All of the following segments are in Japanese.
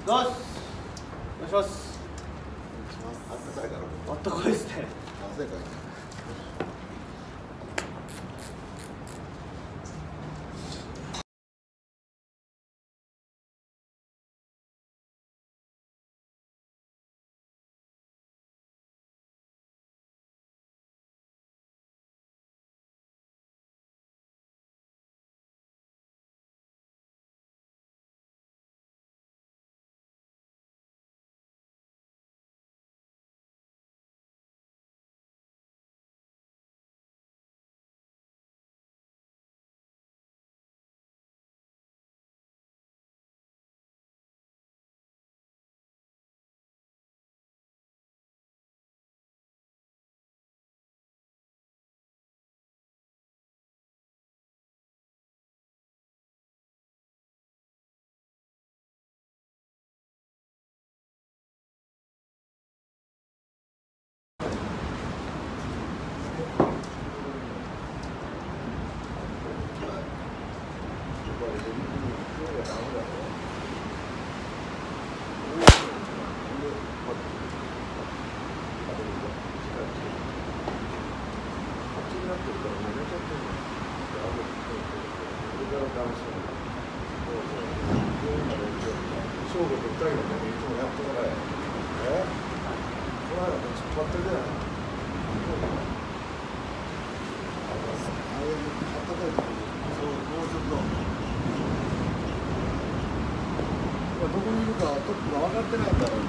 どうし。お願いします。 あったかいから。 あったかいですね。 汗かいて。どこにいるかトップが分かってないんだろう。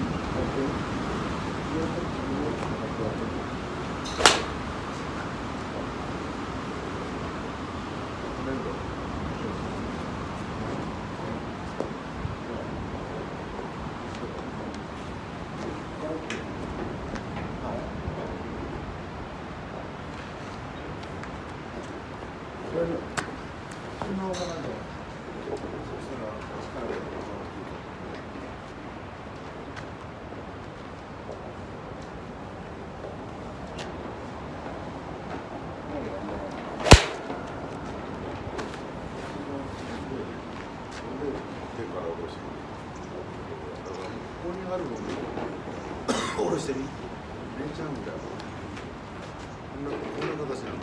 下ろしてみ。レンチャンみたいな。こんな形なの。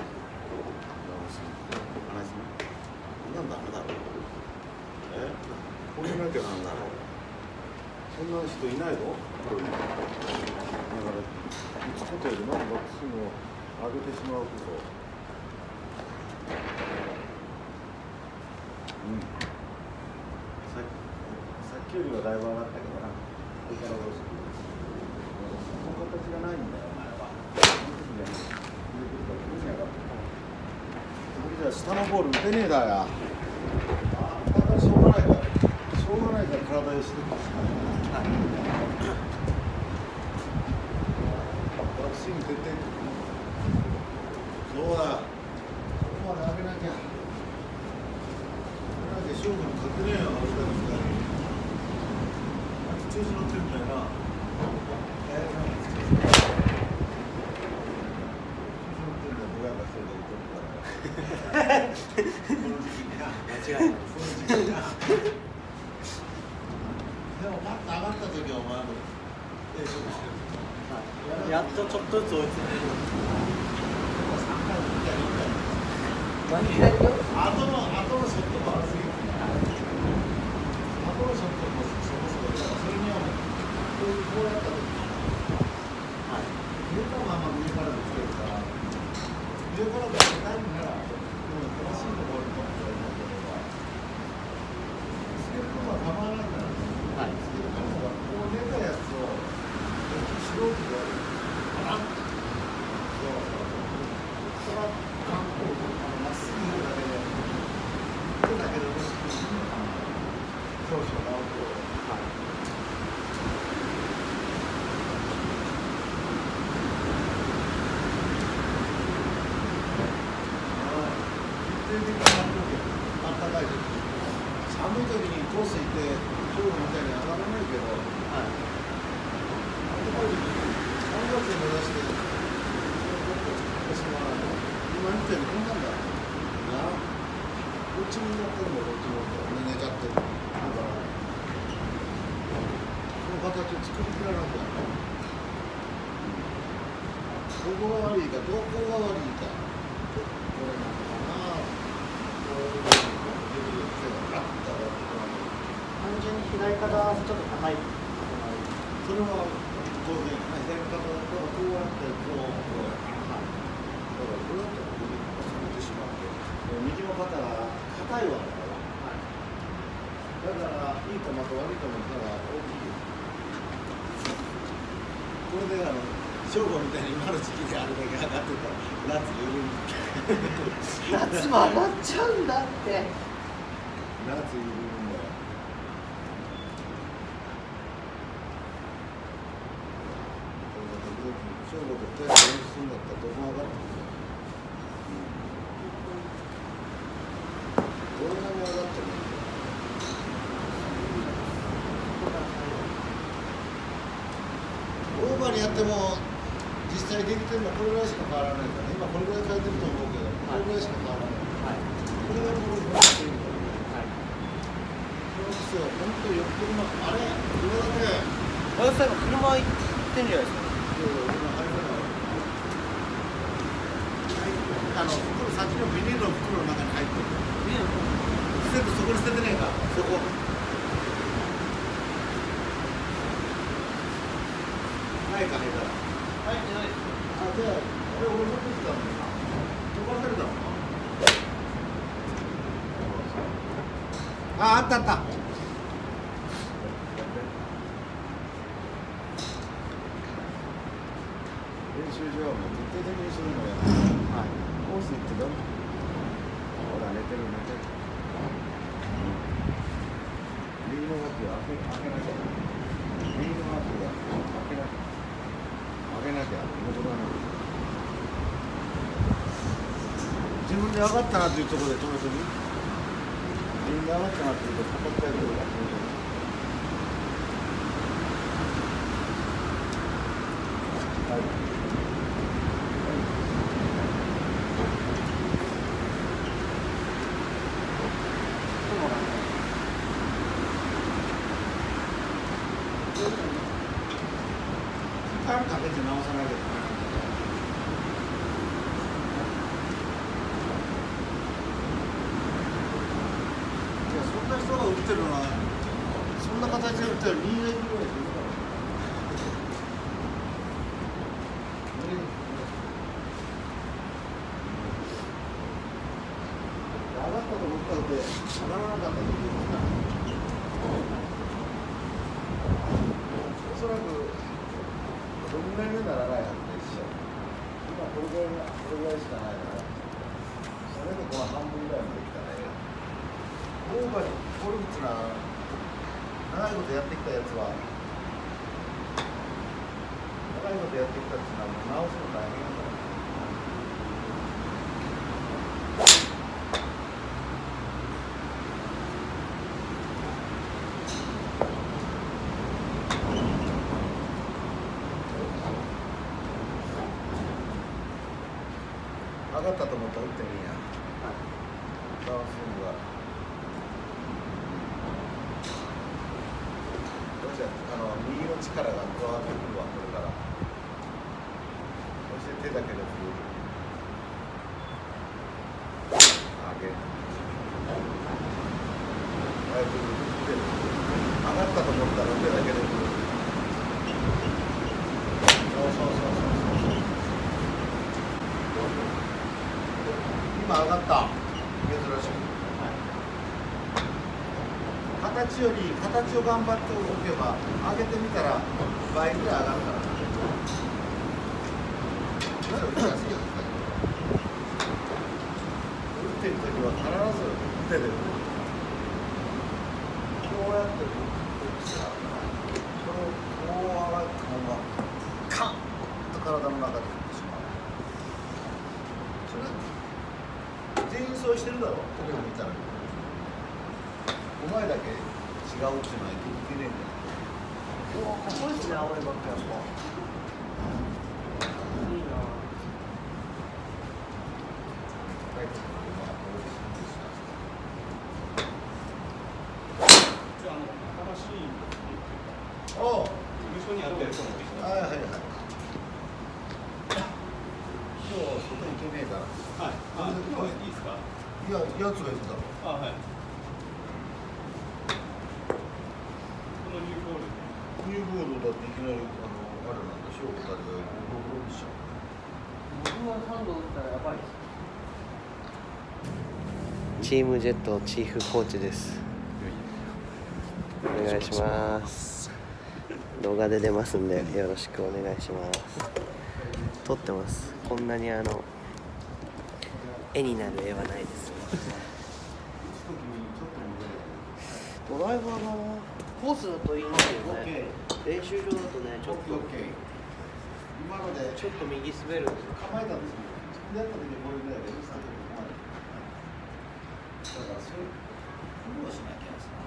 なんだろう。これなきゃなんだろう。そんな人いないの？だから打つことよりなんかすぐ上げてしまうこと。さっきよりはだいぶ上がったけどな。これからどうする？その形がないんだよ、お前は。じゃあ下のボール打てねえだよ。しょうがないから。しょうがないから体にしてるんです。スイング徹底。そうだ。ここまで上げなきゃ。勝負に勝てねえよ、あれだけ調子乗ってるんだよな。でもパッと上がった時はお前もやっとちょっとずつ追いついてる。何やるよ。後のショットも悪すぎる。後のショットもそこそこだから、それにはこうやった時に上からまま上からでつけるから、上からでつけたいんなら正しいところに飛んでるのでつけることは構わないから、つけることはこう出たやつを素人がパラッとそれは観光とかまっすぐ言うだけで言うだけでもしくは少々直ると。寒い時にコース行って今日みたいに上がらないけど、暖かい時に3月目指して今みたいにこんなんだな。どっちもやってるんだ、どっちも寝ちゃってる。だから形を作りきらなきゃ。どこが悪いか、どこが悪いか。これなのかな。こういうふうに手がガッと上がってこない。 単純に左肩はちょっと高い。 それは当然、左肩だったらこうやってこうやって。だからこうやってここで重ねてしまって、右の肩が硬いわけだから。だからいい球と悪い球の差が大きい。これで正午みたいに今の時期であれだけ上がってたら夏緩む。 夏も上がっちゃうんだって。 夏緩むんだよ。正午で手が練習するんだったらどこも上がってくる。どんなに上がってもいい。オーバーにやっても実際できてるのはこれぐらいしか変わらないから、今これぐらい変えてると思うけど、これぐらいしか変わらない。これがゴルフのスイングだよ。そうですよ、本当によっぽどあれ、これだけ。 おやさん今車行ってんじゃないですか。 袋先のビニールの袋の中に入ってる。捨ててそこに捨ててねえか。そこ。ないか入ったら。 入ってないです。 あ、じゃあ、あれ俺持ってきたのにな。飛ばされたのか。あ、あったあった。練習場はもう徹底的にするのよ。はい。コース行ってどう？ほら寝てる寝てる。右の脇を開けなきゃ。右の脇を開けなきゃ。開けなきゃ戻らない。自分で上がったなというところで止めてみ。自分で上がったなというところで叩きたいところが止めてみ。はい。タイムかけて直さないけどね。いや、そんな人が打ってるのは、そんな形で打ったら2イぐらいするから。上がったと思ったので、上がらなかったと思った。おそらくどんぐらいにならないはずで一緒。今これぐらいしかないから、それでこの半分ぐらいまできたらええ。オーバーにゴルフっていうのは長いことやってきたやつは長いことやってきたっていうのはもう直すの大変だから。上がったと思ったら打ってみんや。ダウンスイングは。どうしよう、右の力が加わってくるわ、これから。そして手だけで振る。上げ。早く振ってる。上がったと思ったら手だけで振る。そうそうそうそう。今上がった。珍しく。形より形を頑張っておけば上げてみたら倍ぐらい上がるから。それ打ちやすいよ。打ってる時は必ず手で打る。こうやって打ったらこれをこう上がったままカンと体の中で打ってしまう。それ全員そうしてるだろ、テレビ見たら。お前だけ違うっていうのはいけねえんだよ。おお、かっこいいっすね、青いバッグやっぱ。 いいな。 おう。 やつがいるだろ。 あ、はい。このニューボール。 ニューボールだっていきなりあれなんでしょう。二人がボロボロにしちゃう。 僕は3度打ったらやばいです。 チームジェットチーフコーチです。お願いします。動画で出ますんでよろしくお願いします。撮ってます。こんなに絵になる絵はないです。ドライバーがコースだといいんですけどね。練習場だとねちょっと今のでちょっと右滑るんですよ。 構えたんですよ。自分でやった時にこれぐらいでスタートで構えた。だからそれフォローしなきゃさ。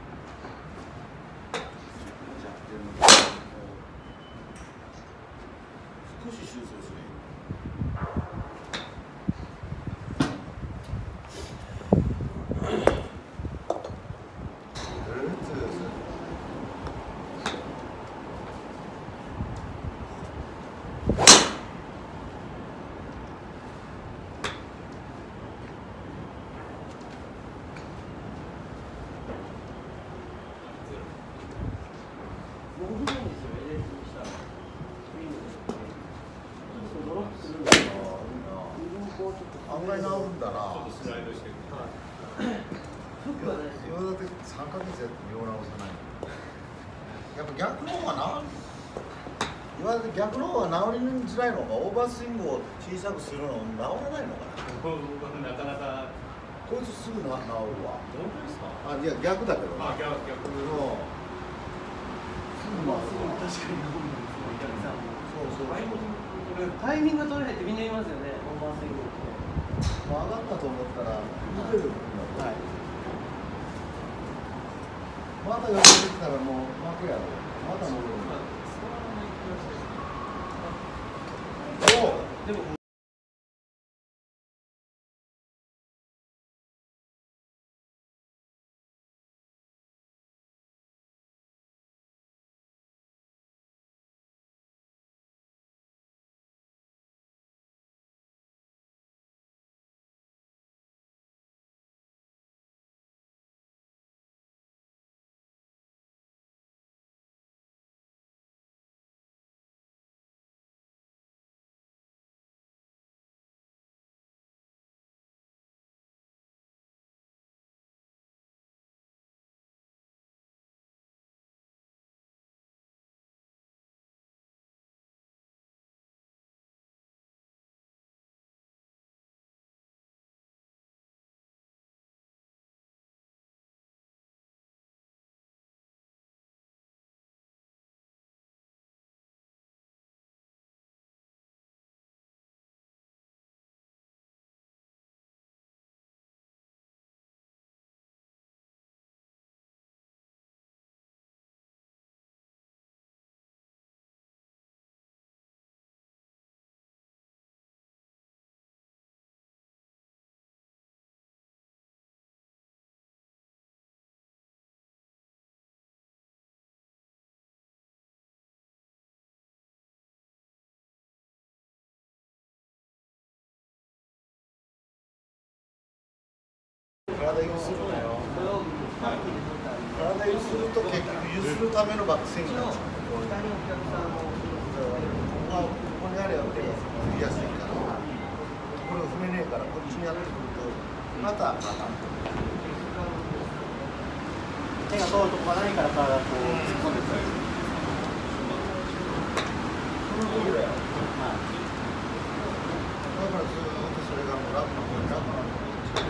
少し修正する。案外治るんだな。 ちょっとスライドしてる。 今だって3ヶ月やって見直さない。やっぱ逆の方が治る。今だって逆の方が治りづらいのか、オーバースイングを小さくするの治らないのかな。 なかなか。 こいつすぐ治るわ。 本当ですか。 あ、いや逆だけどな。 あ、逆。 まあ確かに治るんですよ。お客さんも。 そう。 タイミング取れないってみんな言いますよね。オーバースイングって。 上がったと思ったら見てる。 はい。 また寄ってきたらもう負けやろ。また戻る。おう。 でも。 体揺するなよ。体揺すると結局揺するためのバックスイングなんですよ。ここにあれば振りやすいから。これを踏めねえからこっちにやってくるとまた手が通るとこがないから体がこう突っ込んでくる。 だからずっとそれがもう楽な方に楽な方に。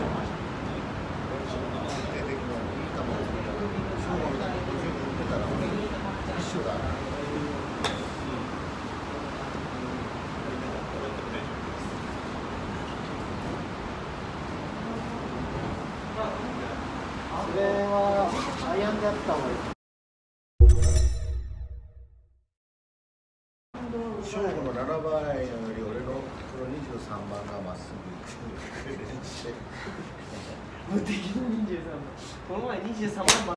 一緒だな。 それはアイアンでやった方がいい。 正午の7番より俺のプロ23番がまっすぐ無敵の23番。この前23番